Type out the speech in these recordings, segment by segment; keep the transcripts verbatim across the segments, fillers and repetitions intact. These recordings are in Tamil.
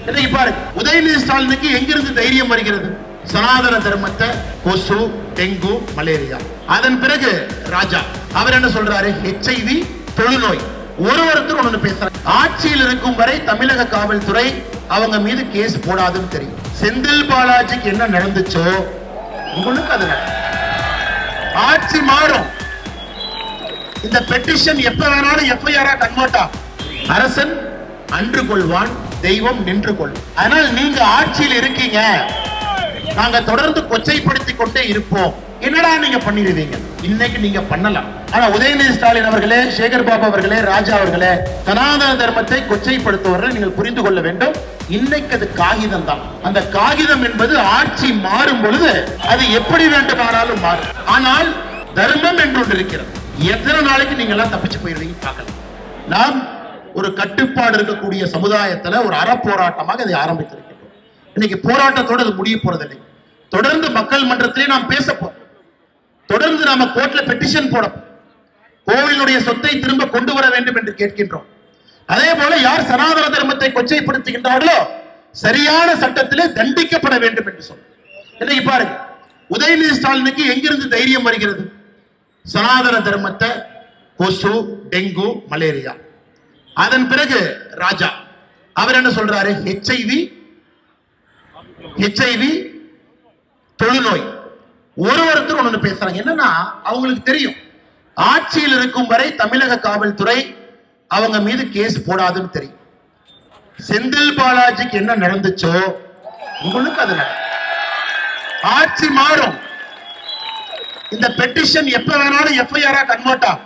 இன்னைக்கு பாருங்க, உதயநிதி ஸ்டாலினுக்கு எங்கிருந்து தைரியம் வருகிறது? சனாதன தர்மத்தை, கொசு, டெங்கு, மலேரியா. அதன் பிறகு ராஜா அவர் என்ன சொல்றாரு? ஹெச்ஐவி, தொழுநோய். ஒரு ஒருத்தர் ஒண்ணு பேசுறாங்க. ஆட்சியில் இருக்கும் வரை தமிழக காவல்துறை அவங்க மீது கேஸ் போடாதுன்னு தெரியும். செந்தில் பாலாஜிக்கு என்ன நடந்துச்சோ உங்களுக்கு அது ஆட்சி மாறும். இந்த பெட்டிஷன் எப்ப வேணாலும் எஃப்ஐஆரா கன்வெர்ட் ஆகும். அரசன் அன்று கொள்வான், தெய்வம் நின்று கொள்ளும். ஆனால் நீங்க ஆட்சியில் இருக்கீங்க, நாங்க தொடர்ந்து கொச்சைப்படுத்திக் கொண்டே இருப்போம். என்னடா நீங்க பண்ணிடுவீங்க? இன்னைக்கு நீங்க பண்ணலாம். ஆனா உதயநிதி ஸ்டாலின் அவர்களே, சேகர் பாபு அவர்களே, ராஜா அவர்களே, சனாதன தர்மத்தை கொச்சைப்படுத்துவவர்கள் நீங்கள் புரிந்து கொள்ள வேண்டும். இன்னைக்கு அது காகிதம் தான். அந்த காகிதம் என்பது ஆட்சி மாறும் பொழுது அது எப்படி வேண்டுமானாலும் மாறும். ஆனால் தர்மம் என்று ஒன்று இருக்கிறது. எத்தனை நாளைக்கு நீங்க எல்லாம் தப்பிச்சு போயிருவீங்க பார்க்கலாம். நாம் ஒரு கட்டுப்பாடு இருக்கக்கூடிய சமுதாயத்துல ஒரு அறப்போராட்டமாக அதை ஆரம்பித்திருக்கிறோம். இன்னைக்கு போராட்டத்தோடு அது முடிய போறதில்லை. தொடர்ந்து மக்கள் மன்றத்திலே நாம் பேச போறோம். தொடர்ந்து நாம கோர்ட்ல பெட்டிஷன் போட, கோவிலுடைய சொத்தை திரும்ப கொண்டு வர வேண்டும் என்று கேட்கின்றோம். அதே போல யார் சனாதன தர்மத்தை கொச்சைப்படுத்துகின்றார்களோ சரியான சட்டத்திலே தண்டிக்கப்பட வேண்டும் என்று சொல்றோம். இன்னைக்கு பாருங்க, உதயநிதி ஸ்டாலினுக்கு எங்கிருந்து தைரியம் வருகிறது? சனாதன தர்மத்தை, கொசு, டெங்கு, மலேரியா. அதன் பிறகு ராஜா அவர் என்ன சொல்றாரு? ஹெச்ஐவி, ஹெச்ஐவி, தொழுநோய். ஒரு ஒருத்தர் ஒண்ணு பேசுறாங்க. என்னன்னா அவங்களுக்கு தெரியும் ஆட்சியில் இருக்கும் வரை தமிழக காவல்துறை அவங்க மீது கேஸ் போடாதுன்னு தெரியும். செந்தில் பாலாஜிக்கு என்ன நடந்துச்சோ உங்களுக்கு அது ஆட்சி மாறும். இந்த பெட்டிஷன் எப்ப வேணாலும் எஃப்ஐஆரா கன்வெர்ட் ஆகும்.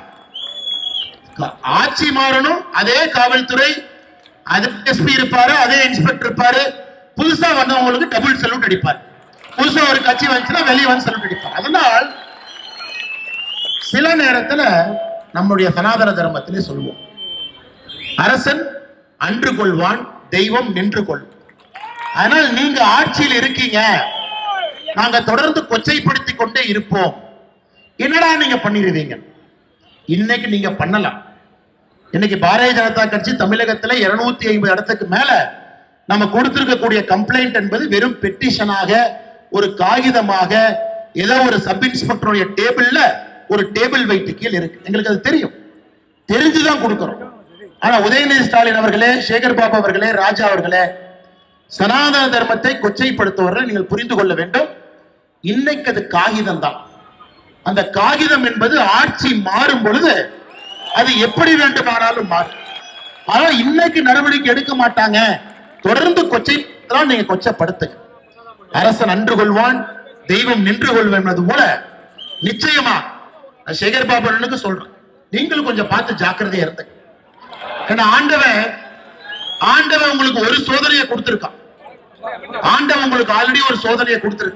ஆட்சி மாறணும். அதே காவல்துறை, அதே எஸ்பி இருப்பாரு, அதே இன்ஸ்பெக்டர் இருப்பாரு. புதுசா வந்தவங்களுக்கு டபுள் சல்யூட் அடிப்பார். புதுசா ஒரு கட்சி வந்துச்சுன்னா வெளியே வந்து சல்யூட் அடிப்பார். அதனால் சில நேரத்துல நம்முடைய சனாதன தர்மத்திலே சொல்லுவோம், அரசன் அன்று கொள்வான், தெய்வம் நின்று கொள்ளும். அதனால் நீங்க ஆட்சியில் இருக்கீங்க, நாங்க தொடர்ந்து கொச்சைப்படுத்திக் கொண்டே இருப்போம். என்னடா நீங்க பண்ணிடுவீங்க? இன்னைக்கு நீங்க பண்ணலாம். இன்னைக்கு பாரதிய ஜனதா கட்சி தமிழகத்துல இருநூத்தி ஐம்பது இடத்துக்கு மேல நம்ம கொடுத்திருக்கக்கூடிய கம்ப்ளைண்ட் என்பது வெறும் பெட்டிஷனாக, ஒரு காகிதமாக, ஏதோ ஒரு சப் இன்ஸ்பெக்டருடைய டேபிள்ல ஒரு டேபிள் வெயிட் கீழ் இருக்கு. எங்களுக்கு அது தெரியும், தெரிஞ்சுதான் கொடுக்கிறோம். ஆனா உதயநிதி ஸ்டாலின் அவர்களே, சேகர் பாபு அவர்களே, ராஜா அவர்களே, சனாதன தர்மத்தை கொச்சைப்படுத்துவவர்கள் நீங்கள் புரிந்து கொள்ள வேண்டும். இன்னைக்கு அது காகிதம் தான். அந்த காகிதம் என்பது ஆட்சி மாறும் பொழுது அது எப்படி வேண்டுமானாலும் மாறும். ஆனா இன்னைக்கு நடவடிக்கை எடுக்க மாட்டாங்க. தொடர்ந்து கொச்சை நீங்க கொச்சப்படுத்துங்க. அரசன் அன்று கொள்வான், தெய்வம் நின்று கொள்வது போல நிச்சயமா சேகர் பாபு சொல்றேன், நீங்களும் கொஞ்சம் பார்த்து ஜாக்கிரதையா இருந்துங்க. ஏன்னா ஆண்டவன் ஆண்டவன் உங்களுக்கு ஒரு சோதனையை கொடுத்திருக்கான். ஆண்டவன் உங்களுக்கு ஆல்ரெடி ஒரு சோதனையை கொடுத்திருக்கு.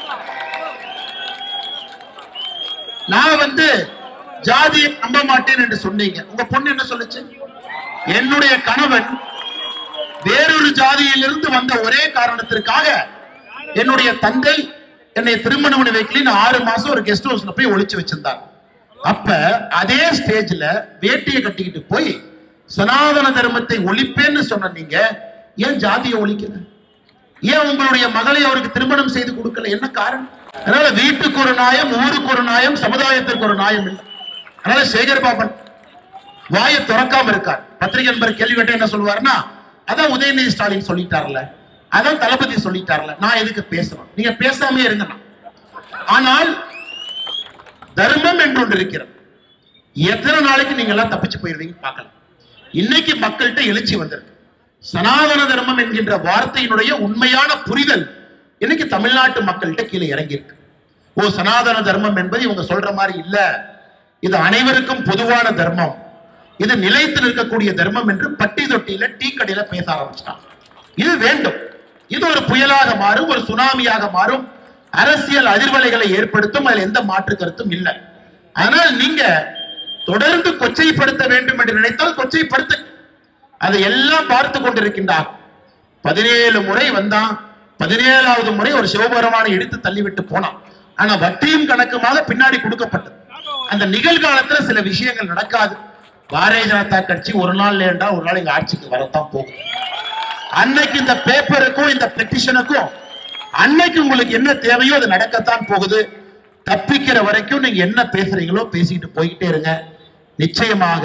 நான் வந்து ஜாதியை நம்ப மாட்டேன் என்று சொன்னீங்க. உங்க பொண்ணு என்ன சொல்லுச்சு? என்னுடைய கணவன் வேறொரு ஜாதியிலிருந்து வந்த ஒரே காரணத்திற்காக என்னுடைய தந்தை என்னை திருமணம் பண்ணி வைக்கல ஆறு மாசம் ஒரு கெஸ்ட் ஹவுஸ்ல போய் ஒளிச்சு வச்சிருந்தார். அப்ப அதே ஸ்டேஜ்ல வேட்டியை கட்டிக்கிட்டு போய் சனாதன தர்மத்தை ஒழிப்பேன்னு சொன்ன நீங்க ஏன் ஜாதியை ஒழிக்கல? ஏன் உங்களுடைய மகளை அவருக்கு திருமணம் செய்து கொடுக்கல? என்ன காரணம்? அதனால வீட்டுக்கு ஒரு நியாயம், ஊருக்கு ஒரு நியாயம், சமுதாயத்திற்கு ஒரு நியாயம் இல்லை. அதனால சேகர் பாபன் வாயை திறக்காம இருக்கார். பத்திரிகை நண்பர் கேள்வி கேட்ட என்ன சொல்லுவாருன்னா, அதான் உதயநிதி ஸ்டாலின் சொல்லிட்டார்ல, அதான் தளபதி சொல்லிட்டார்ல, நான் எதுக்கு பேசணும்? நீங்க பேசாமே இருங்க. ஆனால் தர்மம் என்று ஒன்று இருக்கிறது. எத்தனை நாளைக்கு நீங்க எல்லாம் தப்பிச்சு போயிருவீங்க பார்க்கலாம். இன்னைக்கு மக்கள்கிட்ட எழுச்சி வந்திருக்கு. சனாதன தர்மம் என்கின்ற வார்த்தையினுடைய உண்மையான புரிதல் இன்னைக்கு தமிழ்நாட்டு மக்கள்கிட்ட கீழே இறங்கி இருக்கு. ஓ, சனாதன தர்மம் என்பது இவங்க சொல்ற மாதிரி இல்ல, இது அனைவருக்கும் பொதுவான தர்மம், இது நிலைத்து நிற்கக்கூடிய தர்மம் என்று பட்டி தொட்டியில டீ கடையில பேச ஆரம்பிச்சிட்டாங்க. இது வேண்டும். இது ஒரு புயலாக மாறும், ஒரு சுனாமியாக மாறும், அரசியல் அதிர்வலைகளை ஏற்படுத்தும். அதில் எந்த மாற்று கருத்தும் இல்லை. ஆனால் நீங்க தொடர்ந்து கொச்சைப்படுத்த வேண்டும் என்று நினைத்தால் கொச்சைப்படுத்த, அதை எல்லாம் பார்த்து கொண்டிருக்கின்றார். பதினேழு முறை வந்தான், பதினேழாவது முறை ஒரு சிவபெருமானை எடுத்து தள்ளிவிட்டு போனான். ஆனா வட்டியும் கணக்குமாக பின்னாடி கொடுக்கப்பட்டது. அந்த நிகழ்காலத்துல சில விஷயங்கள் நடக்காது. பாரதிய ஜனதா கட்சி ஒரு நாள் ஏண்டா ஒரு நாள் எங்க ஆட்சிக்கு வரத்தான் போகும். அன்னைக்கு இந்த பேப்பருக்கும் இந்த பெட்டிஷனுக்கும் அன்னைக்கு உங்களுக்கு என்ன தேவையோ அது நடக்கத்தான் போகுது. தப்பிக்கிற வரைக்கும் நீங்க என்ன பேசுறீங்களோ பேசிட்டு போய்கிட்டே இருங்க. நிச்சயமாக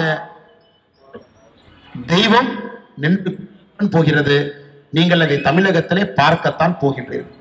தெய்வம் நின்று போகிறது. நீங்கள் அதை தமிழகத்திலே பார்க்கத்தான் போகின்றீர்கள்.